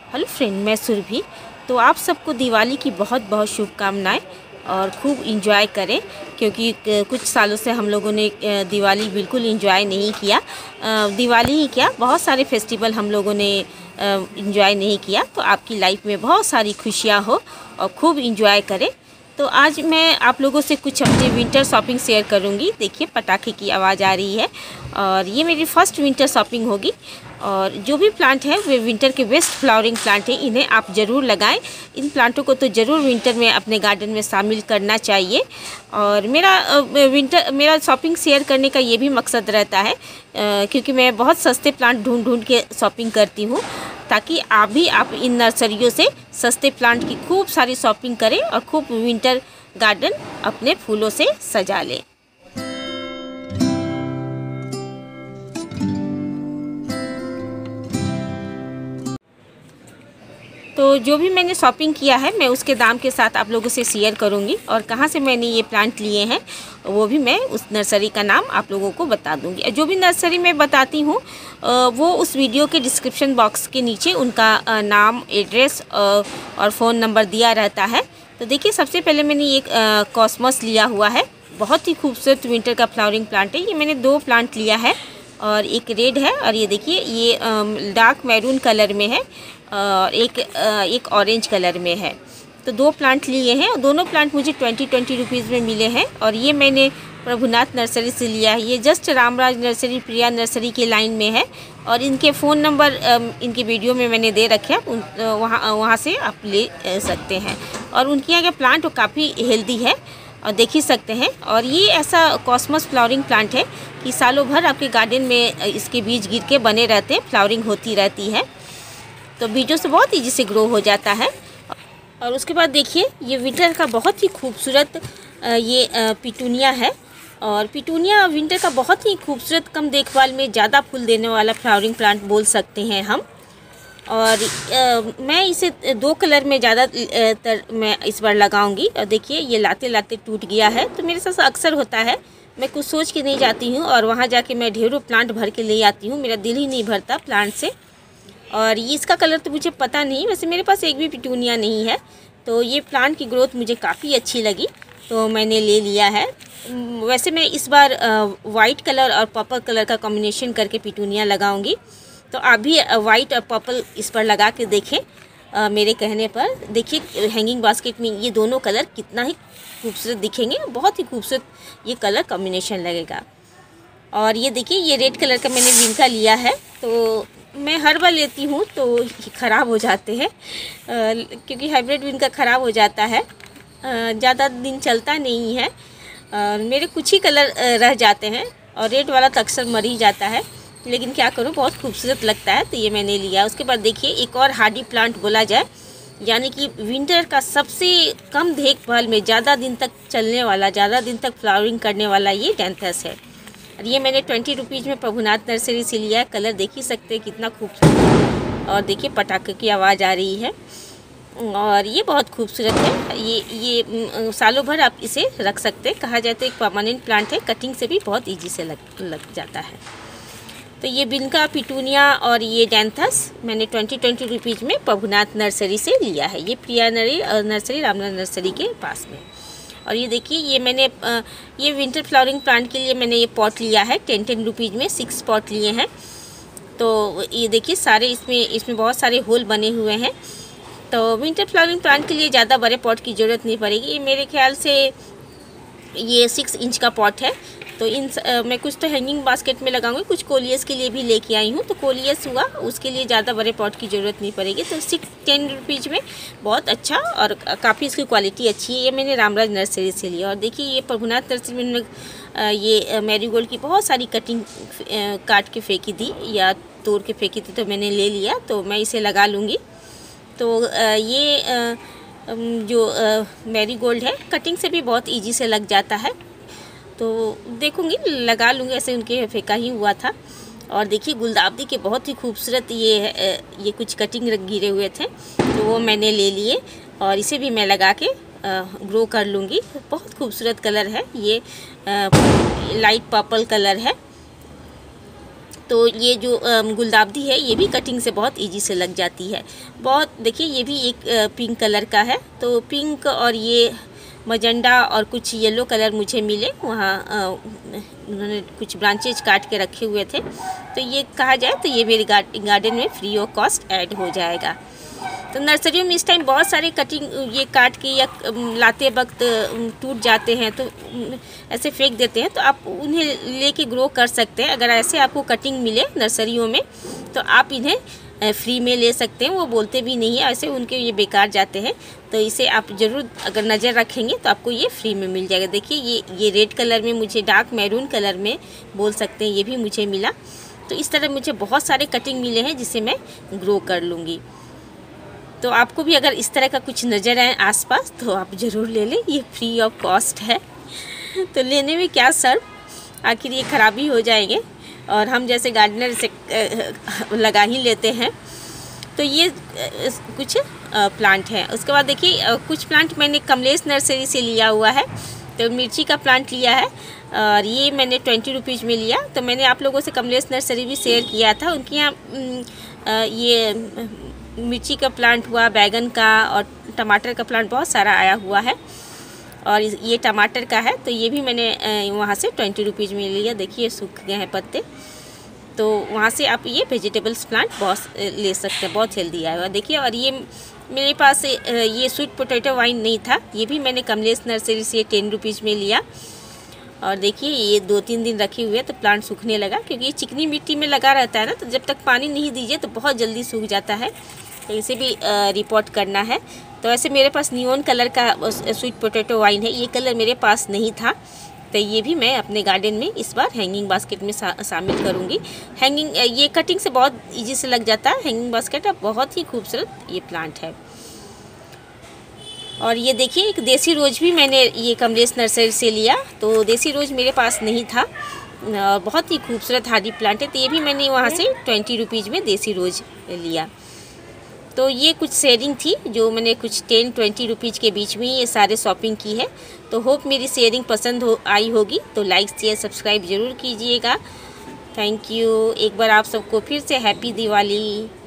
Hello friend, मैं सुरभि। तो आप सबको दिवाली की बहुत बहुत शुभकामनाएं और खूब इंजॉय करें, क्योंकि कुछ सालों से हम लोगों ने दिवाली बिल्कुल इंजॉय नहीं किया। दिवाली ही क्या, बहुत सारे फेस्टिवल हम लोगों ने इंजॉय नहीं किया। तो आपकी लाइफ में बहुत सारी खुशियां हो और खूब इंजॉय करें। तो आज मैं आप लोगों से कुछ अपनी विंटर शॉपिंग शेयर करूंगी। देखिए, पटाखे की आवाज़ आ रही है और ये मेरी फ़र्स्ट विंटर शॉपिंग होगी। और जो भी प्लांट है वे विंटर के बेस्ट फ्लावरिंग प्लांट हैं, इन्हें आप ज़रूर लगाएं। इन प्लांटों को तो ज़रूर विंटर में अपने गार्डन में शामिल करना चाहिए। और मेरा शॉपिंग शेयर करने का ये भी मकसद रहता है, क्योंकि मैं बहुत सस्ते प्लांट ढूंढ ढूंढ के शॉपिंग करती हूँ, ताकि आप इन नर्सरियों से सस्ते प्लांट की खूब सारी शॉपिंग करें और खूब विंटर गार्डन अपने फूलों से सजा लें। तो जो भी मैंने शॉपिंग किया है मैं उसके दाम के साथ आप लोगों से शेयर करूंगी, और कहाँ से मैंने ये प्लांट लिए हैं वो भी मैं उस नर्सरी का नाम आप लोगों को बता दूंगी। जो भी नर्सरी मैं बताती हूँ वो उस वीडियो के डिस्क्रिप्शन बॉक्स के नीचे उनका नाम, एड्रेस और फ़ोन नंबर दिया रहता है। तो देखिए, सबसे पहले मैंने ये कॉस्मस लिया हुआ है। बहुत ही खूबसूरत विंटर का फ्लावरिंग प्लांट है। ये मैंने 2 प्लांट लिया है और एक रेड है, और ये देखिए ये डार्क मैरून कलर में है और एक ऑरेंज कलर में है। तो 2 प्लांट लिए हैं और दोनों प्लांट मुझे 20 रुपीज़ में मिले हैं। और ये मैंने प्रभुनाथ नर्सरी से लिया है। ये just Ramraj nursery, Priya nursery के लाइन में है। और इनके फ़ोन नंबर इनके वीडियो में मैंने दे रखे हैं, वहाँ से आप ले सकते हैं। और उनके यहाँ के प्लांट काफ़ी हेल्दी है और देख ही सकते हैं। और ये ऐसा कॉस्मस फ्लावरिंग प्लांट है कि सालों भर आपके गार्डन में इसके बीज गिर के बने रहते हैं, फ्लावरिंग होती रहती है। तो बीजों से बहुत ईजी से ग्रो हो जाता है। और उसके बाद देखिए, ये विंटर का बहुत ही खूबसूरत ये पिटूनिया है। और पिटूनिया विंटर का बहुत ही खूबसूरत, कम देखभाल में ज़्यादा फूल देने वाला फ्लावरिंग प्लांट बोल सकते हैं हम। और मैं इसे 2 कलर में ज़्यादातर मैं इस बार लगाऊंगी। और देखिए, ये लाते लाते टूट गया है। तो मेरे साथ अक्सर होता है, मैं कुछ सोच के नहीं जाती हूँ और वहाँ जाके मैं ढेरों प्लांट भर के ले आती हूँ। मेरा दिल ही नहीं भरता प्लांट से। और ये इसका कलर तो मुझे पता नहीं, वैसे मेरे पास एक भी पिटूनिया नहीं है। तो ये प्लांट की ग्रोथ मुझे काफ़ी अच्छी लगी तो मैंने ले लिया है। वैसे मैं इस बार वाइट कलर और पर्पल कलर का कॉम्बिनेशन करके पिटूनिया लगाऊंगी। तो आप भी वाइट और पर्पल इस पर लगा के देखें मेरे कहने पर। देखिए, हैंगिंग बास्केट में ये दोनों कलर कितना ही खूबसूरत दिखेंगे, बहुत ही खूबसूरत ये कलर कॉम्बिनेशन लगेगा। और ये देखिए, ये रेड कलर का मैंने विंका लिया है। तो मैं हर बार लेती हूँ तो ख़राब हो जाते हैं, क्योंकि हाइब्रिड विंका ख़राब हो जाता है, ज़्यादा दिन चलता नहीं है। मेरे कुछ ही कलर रह जाते हैं और रेड वाला तो अक्सर मर ही जाता है, लेकिन क्या करूँ, बहुत खूबसूरत लगता है तो ये मैंने लिया। उसके बाद देखिए, एक और हार्डी प्लांट बोला जाए, यानी कि विंटर का सबसे कम देखभाल में ज़्यादा दिन तक चलने वाला, ज़्यादा दिन तक फ्लावरिंग करने वाला ये डैंथस है। और ये मैंने 20 रुपीज़ में प्रभुनाथ नर्सरी से लिया है। कलर देख ही सकते हैं कितना खूबसूरत। और देखिए, पटाखे की आवाज़ आ रही है और ये बहुत खूबसूरत है। ये सालों भर आप इसे रख सकते हैं। कहा जाता है एक परमानेंट प्लांट है, कटिंग से भी बहुत ईजी से लग जाता है। तो ये बिनका, पिटूनिया और ये डैंथस मैंने 20 रुपीज़ में प्रभुनाथ नर्सरी से लिया है। ये प्रिया नर्सरी, रामनाथ नर्सरी के पास में। और ये देखिए, ये मैंने ये विंटर फ्लावरिंग प्लांट के लिए मैंने ये पॉट लिया है 10 रुपीज़ में, 6 पॉट लिए हैं। तो ये देखिए, सारे इसमें बहुत सारे होल बने हुए हैं। तो विंटर फ्लावरिंग प्लांट के लिए ज़्यादा बड़े पॉट की ज़रूरत नहीं पड़ेगी। ये मेरे ख्याल से ये 6 इंच का पॉट है। तो मैं कुछ तो हैंगिंग बास्केट में लगाऊंगी, कुछ कोलियस के लिए भी लेके आई हूँ। तो कोलियस हुआ, उसके लिए ज़्यादा बड़े पॉट की ज़रूरत नहीं पड़ेगी। तो 10 रुपीज़ में बहुत अच्छा और काफ़ी इसकी क्वालिटी अच्छी है। ये मैंने रामराज नर्सरी से लिया। और देखिए, ये प्रभुनाथ नर्सरी में ये मैरीगोल्ड की बहुत सारी कटिंग काट के फेंकी थी या तोड़ के फेंकी थी, तो मैंने ले लिया। तो मैं इसे लगा लूँगी। तो ये जो मैरीगोल्ड है, कटिंग से भी बहुत ईजी से लग जाता है। तो देखूँगी, लगा लूँगी, ऐसे उनके फेंका ही हुआ था। और देखिए, गुलदावदी के बहुत ही खूबसूरत ये कुछ कटिंग गिरे हुए थे, तो वो मैंने ले लिए और इसे भी मैं लगा के ग्रो कर लूँगी। बहुत खूबसूरत कलर है ये, लाइट पर्पल कलर है। तो ये जो गुलदावदी है ये भी कटिंग से बहुत इजी से लग जाती है। बहुत देखिए ये भी एक पिंक कलर का है, तो पिंक और ये मजेंडा और कुछ येलो कलर मुझे मिले वहाँ, उन्होंने कुछ ब्रांचेज काट के रखे हुए थे, तो ये कहा जाए तो ये मेरे गार्डन में फ्री ऑफ कॉस्ट ऐड हो जाएगा। तो नर्सरियों में इस टाइम बहुत सारे कटिंग ये काट के या लाते वक्त टूट जाते हैं, तो ऐसे फेंक देते हैं, तो आप उन्हें लेके ग्रो कर सकते हैं। अगर ऐसे आपको कटिंग मिले नर्सरियों में तो आप इन्हें फ्री में ले सकते हैं। वो बोलते भी नहीं है ऐसे, उनके ये बेकार जाते हैं, तो इसे आप ज़रूर अगर नज़र रखेंगे तो आपको ये फ्री में मिल जाएगा। देखिए ये रेड कलर में, मुझे डार्क मैरून कलर में बोल सकते हैं, ये भी मुझे मिला। तो इस तरह मुझे बहुत सारे कटिंग मिले हैं जिसे मैं ग्रो कर लूँगी। तो आपको भी अगर इस तरह का कुछ नज़र आए आसपास तो आप ज़रूर ले लें, ये फ्री ऑफ कॉस्ट है। तो लेने में क्या सर, आखिर ये ख़राबी हो जाएंगे और हम जैसे गार्डनर से लगा ही लेते हैं। तो ये कुछ प्लांट हैं। उसके बाद देखिए कुछ प्लांट मैंने कमलेश नर्सरी से लिया हुआ है। तो मिर्ची का प्लांट लिया है और ये मैंने 20 रुपीज़ में लिया। तो मैंने आप लोगों से कमलेश नर्सरी भी शेयर किया था, उनके यहाँ ये मिर्ची का प्लांट हुआ, बैगन का और टमाटर का प्लांट बहुत सारा आया हुआ है। और ये टमाटर का है, तो ये भी मैंने वहाँ से 20 रुपीज़ में लिया। देखिए सूख गए हैं पत्ते, तो वहाँ से आप ये वेजिटेबल्स प्लांट बहुत ले सकते हैं, बहुत हेल्दी आया हुआ। देखिए और ये मेरे पास ये स्वीट पोटैटो वाइन नहीं था, ये भी मैंने कमलेश नर्सरी से 10 रुपीज़ में लिया। और देखिए ये 2-3 दिन रखे हुए तो प्लांट सूखने लगा, क्योंकि ये चिकनी मिट्टी में लगा रहता है ना, तो जब तक पानी नहीं दीजिए तो बहुत जल्दी सूख जाता है। तो इसे भी रिपोर्ट करना है। तो ऐसे मेरे पास नियॉन कलर का स्वीट पोटैटो वाइन है, ये कलर मेरे पास नहीं था, तो ये भी मैं अपने गार्डन में इस बार हैंगिंग बास्केट में शामिल करूँगी। हैंगिंग ये कटिंग से बहुत इजी से लग जाता है हैंगिंग बास्केट, अब बहुत ही खूबसूरत ये प्लांट है। और ये देखिए एक देसी रोज़ भी मैंने ये कमलेश नर्सरी से लिया, तो देसी रोज़ मेरे पास नहीं था, बहुत ही खूबसूरत हार्डी प्लांट है, तो ये भी मैंने वहाँ से 20 रुपीज़ में देसी रोज़ लिया। तो ये कुछ शेयरिंग थी जो मैंने कुछ 10-20 रुपीज़ के बीच में ये सारे शॉपिंग की है। तो होप मेरी शेयरिंग पसंद आई होगी, तो लाइक शेयर सब्सक्राइब ज़रूर कीजिएगा। Thank you. एक बार आप सबको फिर से हैप्पी दिवाली।